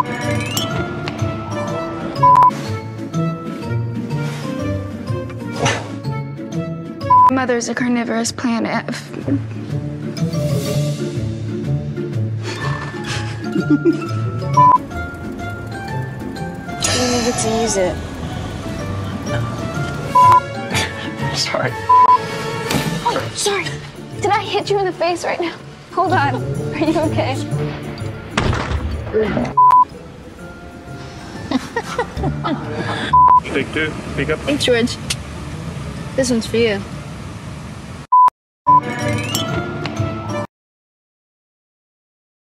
Mother's a carnivorous plant. You needed to use it. Sorry. Oh, sorry. Did I hit you in the face right now? Hold on. Are you okay? Take two. Pick up. Thanks, George. This one's for you.